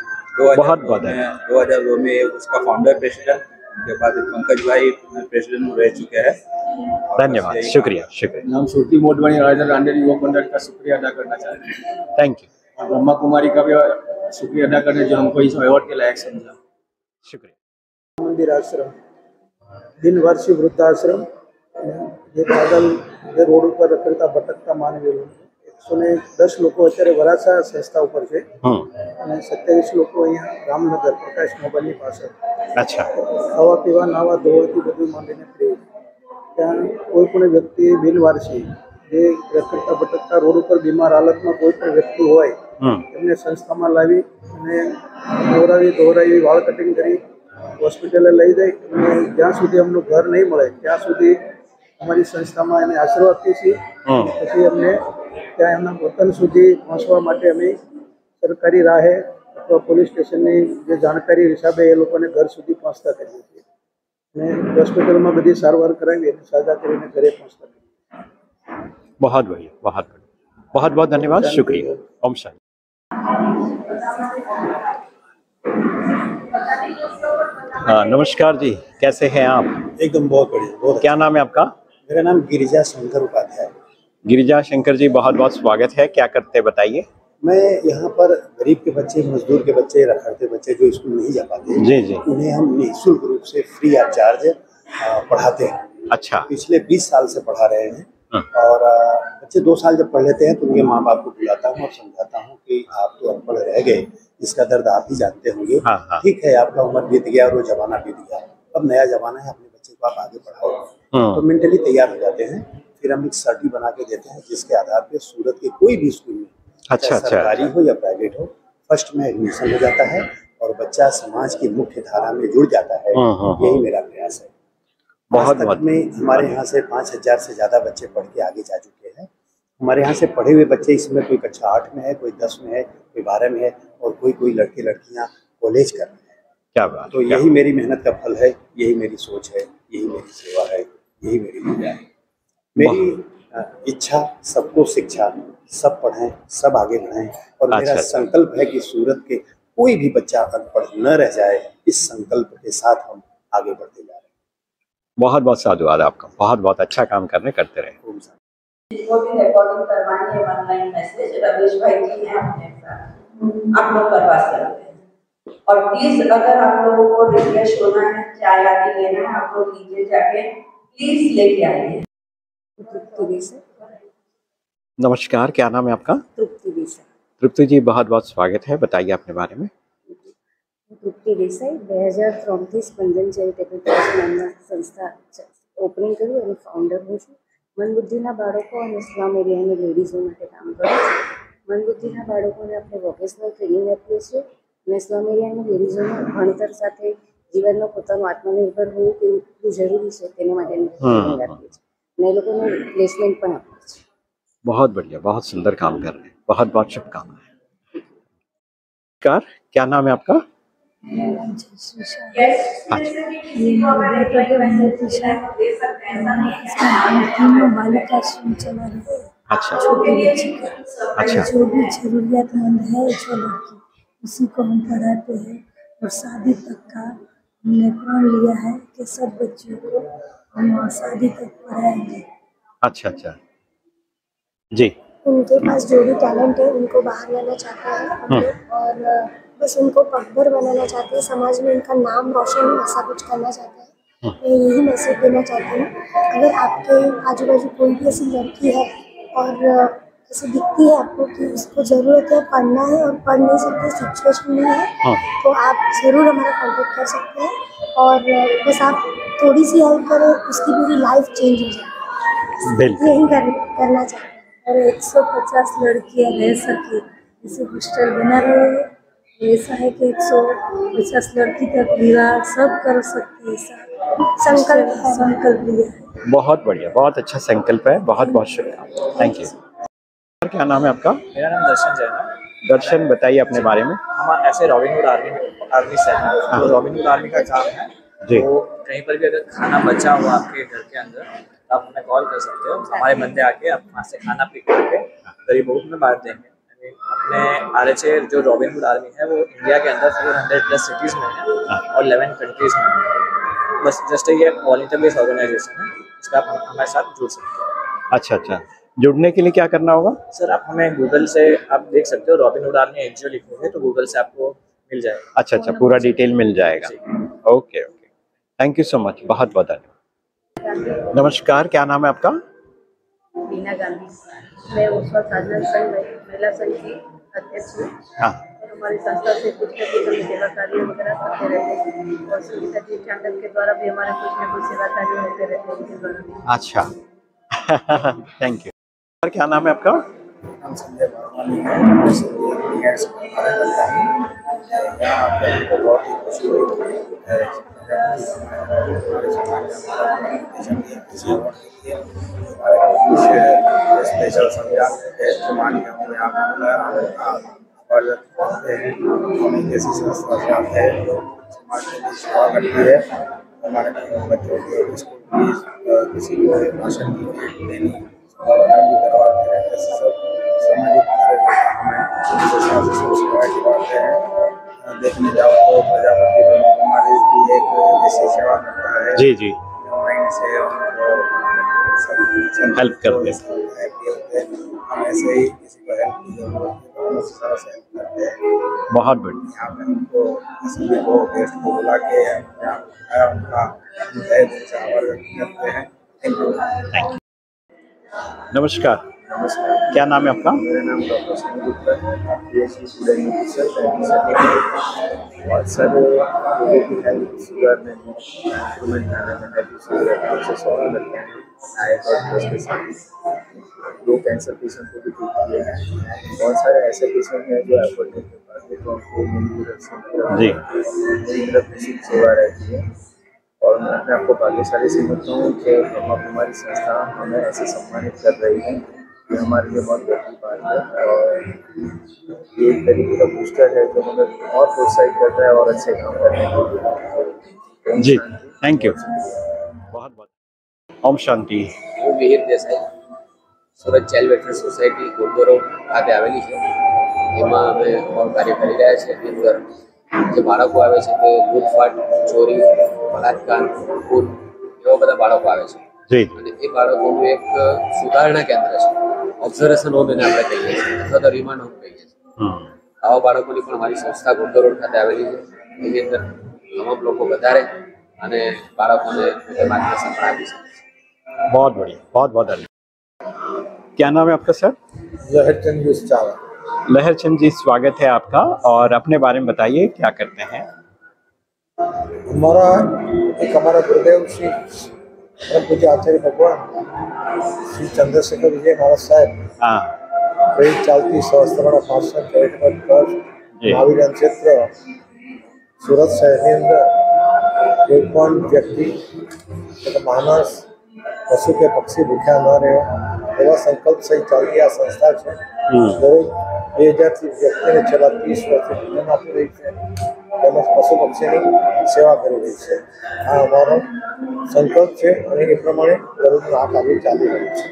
Speaker 15: 2002 में उसका फाउंडर प्रेसिडेंट, उसके बाद पंकज भाई प्रेसिडेंट रह चुके हैं।
Speaker 7: धन्यवाद, शुक्रिया शुक्रिया।
Speaker 16: हम सूती मोटवानी राजन युवक मंडल का शुक्रिया अदा करना चाहते हैं।
Speaker 7: Thank you.
Speaker 16: और ब्रह्मा कुमारी का भी शुक्रिया अदा करने जो हमको इस अवार्ड के लायक समझा।
Speaker 7: शुक्रिया।
Speaker 17: मंदिर आश्रम, दिन वर्षीय वृद्धाश्रम, જે પાગલ જે રોડ ઉપર રખડતા ભટકતા માનવી 110 લોકો અત્યારે વરાછા સંસ્થા ઉપર છે અને 27 લોકો અહીંયા રામનગર પ્રકાશ મોબાઈલની પાસે।
Speaker 7: અચ્છા।
Speaker 17: ખાવા પીવા નાવા ધોવાથી બધું માંડીને ફ્રી। ત્યાં કોઈ પણ વ્યક્તિ બિનવારસી જે રખડતા ભટકતા રોડ ઉપર બીમાર હાલતમાં કોઈ પણ વ્યક્તિ હોય એમને સંસ્થામાં લાવી અને ધોરાવી વાળ કટિંગ કરી હોસ્પિટલે લઈ જાય અને જ્યાં સુધી અમનું ઘર નહીં મળે ત્યાં સુધી અમારી સંસ્થામાં એને આશરો આપીએ છીએ। પછી અમને ત્યાં એમના વતન સુધી પહોંચવા માટે અમે સરકારી રાહે અથવા પોલીસ સ્ટેશનની જે જાણકારી હિસાબે એ લોકોને ઘર સુધી પહોંચતા કરીએ છીએ અને હોસ્પિટલમાં બધી સારવાર કરાવી અને સાજા કરીને ઘરે પહોંચતા કરીએ।
Speaker 7: बहुत बढ़िया, बहुत बढ़िया, बहुत बहुत धन्यवाद, शुक्रिया। ओम शांति। हाँ, नमस्कार जी, कैसे हैं आप?
Speaker 18: एकदम बहुत बढ़िया, बहुत।
Speaker 7: क्या नाम है आपका?
Speaker 18: मेरा नाम गिरिजा शंकर उपाध्याय।
Speaker 7: गिरिजा शंकर जी, बहुत बहुत स्वागत है, क्या करते हैं बताइए?
Speaker 18: मैं यहाँ पर गरीब के बच्चे, मजदूर के बच्चे, रखड़ते बच्चे जो स्कूल नहीं जा पाते,
Speaker 7: जी जी,
Speaker 18: उन्हें हम निःशुल्क रूप से फ्री ऑफ चार्ज पढ़ाते हैं।
Speaker 7: अच्छा।
Speaker 18: पिछले 20 साल से पढ़ा रहे हैं और बच्चे 2 साल जब पढ़ लेते हैं तो उनके माँ बाप को बुलाता हूँ और समझाता हूँ कि आप तो अनपढ़ रह गए, इसका दर्द आप ही जानते होंगे। ठीक है, आपका उम्र बीत गया और वो जमाना बीत गया, अब नया जमाना है, अपने बच्चे को आप आगे पढ़ाओ। तो मेंटली तैयार हो जाते हैं। फिर हम एक सर्टी बना के देते हैं जिसके आधार पे सूरत के कोई भी स्कूल में
Speaker 19: अच्छा।
Speaker 18: सरकारी हो या प्राइवेट हो, फर्स्ट में एडमिशन हो जाता है और बच्चा समाज की मुख्य धारा में जुड़ जाता है। यही मेरा प्रयास है। आज तक में हमारे यहाँ से 5000 से ज़्यादा बच्चे पढ़ के आगे जा चुके हैं। हमारे यहाँ से पढ़े हुए बच्चे इसमें कोई कक्षा 8 में है, कोई 10 में है, कोई 12 में है और कोई लड़के लड़कियाँ कॉलेज कर रहे हैं।
Speaker 19: क्या बात।
Speaker 18: तो यही मेरी मेहनत का फल है, यही मेरी सोच है, यही मेरी सेवा है, यही मेरी पूजा है। मेरी इच्छा सबको शिक्षा, सब पढ़ें, सब आगे बढ़ें और मेरा संकल्प है कि सूरत के कोई भी बच्चा अनपढ़ न रह जाए। इस संकल्प के साथ हम आगे बढ़ते जा रहे हैं।
Speaker 19: बहुत बहुत साधुवाद आपका, बहुत बहुत अच्छा काम करते रहे।
Speaker 1: जिसको भी रिकॉर्डिंग करवानी है ऑनलाइन मैसेज रमेश भाई जी हैं अपने साथ, आप लोग करवा सकते हैं। और प्लीज अगर आप लोगों को रिफ्रेश होना है, चाय आदि लेना है, आप लोग लीजिए जाके, प्लीज लेके आइए।
Speaker 19: नमस्कार, क्या नाम है आपका?
Speaker 20: तृप्ति देसाई।
Speaker 19: तृप्ति जी, बहुत बहुत स्वागत है, बताइए अपने बारे में।
Speaker 20: તૃપ્તિ દેસાઈ 2003થી સ્પંદન ચેરિટેબલ ટ્રસ્ટ નામના સંસ્થા ઓપનિંગ કર્યું અને ફાઉન્ડર હું છું। મંદબુદ્ધિના બાળકો અને સ્લમ એરિયાની લેડીઝો માટે કામ કરું છું। મંદબુદ્ધિના બાળકોને આપણે વોકેશનલ ટ્રેનિંગ આપીએ છીએ અને સ્લમ એરિયાની લેડીઝોને ભણતર સાથે જીવનમાં પોતાનું આત્મનિર્ભર હોવું કેવું જરૂરી છે તેના માટેની ટ્રેનિંગ આપીએ છીએ અને એ લોકોને પ્લેસમેન્ટ પણ આપીએ છીએ।
Speaker 19: बहुत बढ़िया, बहुत सुंदर काम कर रहे हैं, बहुत बहुत शुभकामनाएं। क्या नाम है आपका?
Speaker 21: बालिकाश्रम चला रहे हैं।
Speaker 19: अच्छा।
Speaker 21: छोटे बच्चे का।
Speaker 19: अच्छा।
Speaker 21: जो भी जरूरियातमंद है जो लड़की, उसी को हम पढ़ाते हैं और शादी तक का हमने प्रण लिया है कि सब बच्चों को हम शादी तक पढ़ाएंगे।
Speaker 19: अच्छा जी।
Speaker 13: उनके पास जो भी टैलेंट है उनको बाहर लाना चाहते हैं हम लोग और बस उनको पकड़ बनाना चाहते हैं, समाज में उनका नाम रोशन हो ऐसा कुछ करना चाहते हैं। मैं यही मैसेज देना चाहती हूँ, अगर आपके आजू बाजू कोई भी ऐसी लड़की है और ऐसे दिखती है आपको कि उसको ज़रूरत है पढ़ना है और पढ़ नहीं सकते, सिचुएशन नहीं है, तो आप ज़रूर हमारा कॉन्टेक्ट कर सकते हैं और बस आप थोड़ी सी हेल्प करें, उसकी पूरी लाइफ चेंज हो जाए। यही करना चाहते हैं।
Speaker 21: और 150 लड़कियां रह सके जैसे हॉस्टल बना रहे हैं, ऐसा है कि 150 लड़की तक विवाह सब कर सकते हैं। संकल्प लिया है।
Speaker 19: बहुत बढ़िया, बहुत अच्छा संकल्प है, बहुत बहुत शुक्रिया, थैंक यू। क्या नाम है आपका?
Speaker 22: मेरा नाम दर्शन जैन है।
Speaker 19: दर्शन, बताइए अपने बारे में।
Speaker 22: हम ऐसे रॉबिनहुड आर्मी से हैं। तो रॉबिनहुड आर्मी का काम है
Speaker 19: जी।
Speaker 22: तो कहीं पर भी अगर खाना बचा हुआ आपके घर के अंदर, आप हमें कॉल कर सकते हो, हमारे बंदे आके आप वहाँ से खाना पिक करके गरीबों में बांट देंगे। अपने RHA जो रॉबिनहुड आर्मी है वो इंडिया के अंदर 400+ सिटीज़ में है और 11 कंट्रीज़ में है। बस जस्ट ये वॉलंटियर बेस्ड ऑर्गेनाइजेशन है, इसका आप हमारे साथ जुड़ सकते हैं।
Speaker 19: अच्छा, जुड़ने के लिए क्या करना होगा?
Speaker 22: सर आप हमें गूगल से आप देख सकते हो, रॉबिनहुड आर्मी NGO लिखोगे तो गूगल से आपको मिल जाएगा।
Speaker 19: अच्छा, पूरा डिटेल मिल जाएगा। Okay, thank you so much, बहुत बहुत धन्यवाद। नमस्कार, क्या नाम है आपका?
Speaker 11: मीना गांधी। मैं उस वक्त साधना संघ महिला संघ की अध्यक्ष हूँ। और हमारी संस्था से कुछ न कुछ हम सेवा कार्य वगैरह करते रहते हैं और सुनीता जी चांडक के द्वारा भी हमारे कुछ न कुछ सेवा कार्य होते रहते हैं उनके द्वारा।
Speaker 19: अच्छा थैंक यू। क्या नाम है आपका?
Speaker 17: नाम संजय बागवानी है। यहाँ आकर बहुत ही खुशी हुई। स्पेशल संज्ञान है तो मानिए हमें यहाँ पर बुलाया और हमें जैसी संस्था से आते हैं जो समाज के लिए सेवा करती है। हमारे बच्चों के स्कूल फीस किसी को राशन देनी करवाते हैं, ऐसे सब सामाजिक कार्यकर्ता हमें सेवा करवाते हैं। देखने जाओ तो प्रजापति ब्रह्मा कुमारी भी एक ऐसी सेवा करता है
Speaker 19: जी
Speaker 17: ऑनलाइन से उनको
Speaker 19: हेल्प करते हैं।
Speaker 17: हम ऐसे ही किसी को हेल्प की जरूरत है तो उस तरह से हेल्प करते हैं।
Speaker 19: बहुत बढ़िया।
Speaker 17: यहाँ पे हमको सभी को गेस्ट को बुला के यहाँ उनका तहे दिल से आभार व्यक्त करते हैं। Thank you.
Speaker 19: नमस्कार, क्या नाम है आपका?
Speaker 17: मेरा नाम डॉक्टर सनी गुप्ता है, PhD स्टूडेंट और सर लोगों की हेल्थ सुधारने में इम्प्रूवमेंट करने में हेल्थ सुधारने से सवाल करते हैं आए और के साथ
Speaker 22: 2 कैंसर पेशेंट को भी ठीक किया है। बहुत सारे ऐसे पेशेंट हैं जो एफोर्ड नहीं कर पाते, तो उनको मेरी तरफ से सेवा रहती है। और मैं अपने आपको भाग्यशाली समझता हूँ कि हमारी संस्था हमें ऐसे सम्मानित कर रही है, ये हमारे लिए बहुत बड़ी बात है। और ये एक तरीके का बूस्टर है जो हमें और प्रोत्साहित करता है और अच्छे काम करने के लिए।
Speaker 19: जी, थैंक यू, बहुत बहुत। ओम शांति।
Speaker 22: હું Mihir Desai, Surat child welfare society ગુરુદ્વારો ખાતે આવેલી છે, એમાં અમે અમારું કાર્ય કરી રહ્યા છીએ। એની અંદર જે બાળકો આવે છે તે લૂંટફાટ, ચોરી, બળાત્કાર, ખૂન એવા બધા બાળકો આવે છે અને એ બાળકોનું એક સુધારણા કેન્દ્ર છે, ઓબ્ઝર્વેશન હોમ એને આપણે કહીએ છીએ અથવા તો રિમાન્ડ હોમ કહીએ છીએ। આવા બાળકોની પણ અમારી સંસ્થા ગુરુદ્વારો ખાતે આવેલી છે। એની અંદર તમામ લોકો વધારે અને બાળકોને માર્ગદર્શન પણ આપી શકે છે।
Speaker 19: बहुत बढ़िया, बहुत बहुत धन्यवाद। क्या नाम है आपका सर?
Speaker 17: लहरचंद जी चावा।
Speaker 19: लहरचंद जी, स्वागत है आपका, और अपने बारे में बताइए क्या करते हैं?
Speaker 17: हमारा गुरुदेव श्री परम पूज्य आचार्य भगवान श्री चंद्रशेखर विजय महाराज साहब कई चालती सहस्त्रवाड़ा पार्षद चैरिटेबल ट्रस्ट महावीर क्षेत्र सूरत शहर अंदर कोई व्यक्ति मानस पशु के पक्षी भूख्या न रहे एवं संकल्प सही चलती आ संस्था है। दररोज 2000 व्यक्ति ने छेल्ला 30 वर्ष भोजन आपी रही है, पशु पक्षी सेवा कर रही है। आ अमारो संकल्प है और ए प्रमाणे दररोज आ कार्य चालू रही है।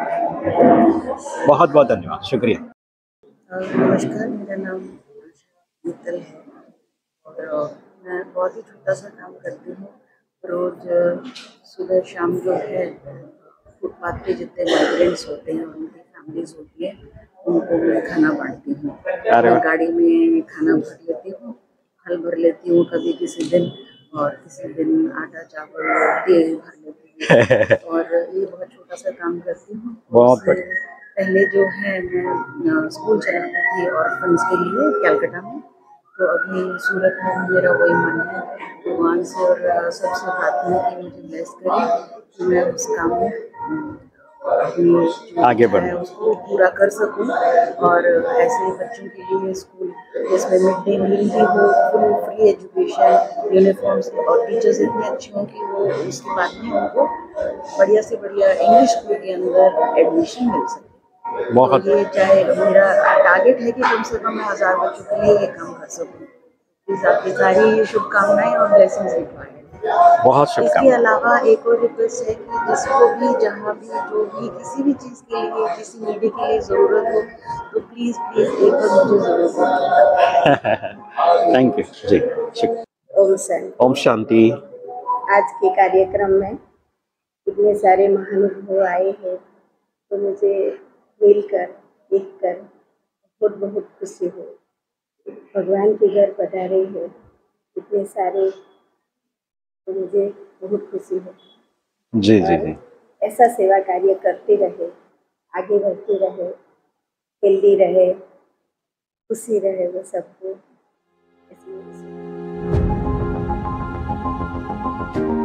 Speaker 19: बहुत बहुत धन्यवाद, शुक्रिया।
Speaker 12: नमस्कार, मेरा नाम मित्तल है और मैं बहुत ही छोटा सा काम करती हूँ। रोज सुबह शाम जो है फुटपाथ पे जितने माइग्रेंट्स होते हैं, उनकी फैमिलीज होती है, उनको मैं खाना बांटती हूँ। गाड़ी में खाना भर लेती हूँ, फल भर लेती हूँ कभी किसी दिन, और किसी दिन आटा चावल तेल भर लेती हूँ। और ये बहुत छोटा सा काम करती हूँ।
Speaker 19: बहुत
Speaker 12: पहले जो है मैं स्कूल चलाती थी ऑर्फन्स के लिए कैलकाटा में, तो अभी सूरत में मेरा वही मन है भगवान से और सबसे प्रार्थना की मुझे ब्लेस करें कि मैं उस काम में
Speaker 19: आगे बढ़
Speaker 12: उसको पूरा कर सकूं। और ऐसे बच्चों के लिए स्कूल जिसमें मिड डे मील भी हो, फुल फ्री एजुकेशन, यूनिफॉर्म्स, और टीचर्स इतने अच्छे हों कि वो उसके बाद में उनको बढ़िया से बढ़िया इंग्लिश स्कूल के अंदर एडमिशन मिल सके।
Speaker 19: बहुत
Speaker 12: तो ये चाहे मेरा टारगेट है कि कम से कम मैं 1000 बच्चों के लिए ये काम कर सकूँ। प्लीज आपकी सारी शुभकामनाएं और ब्लेसिंग्स रिक्वायर्ड।
Speaker 19: बहुत
Speaker 12: इसके
Speaker 19: शुभकामनाएं।
Speaker 12: अलावा एक और रिक्वेस्ट है कि जिसको भी जहाँ भी जो भी किसी भी चीज़ के लिए किसी मीडिया के लिए ज़रूरत हो तो प्लीज़ प्लीज़ एक बार मुझे ज़रूर
Speaker 19: थैंक यू जी, शुक्रिया। ओम शांति।
Speaker 5: आज के कार्यक्रम में इतने सारे महानुभाव आए हैं, तो मुझे मिलकर देखकर बहुत बहुत खुशी हुई। भगवान के घर पधारे हैं इतने सारे, तो मुझे बहुत खुशी है।
Speaker 19: जी जी जी,
Speaker 5: ऐसा सेवा कार्य करते रहे, आगे बढ़ते रहे, हेल्दी रहे, खुशी रहे वो सबको।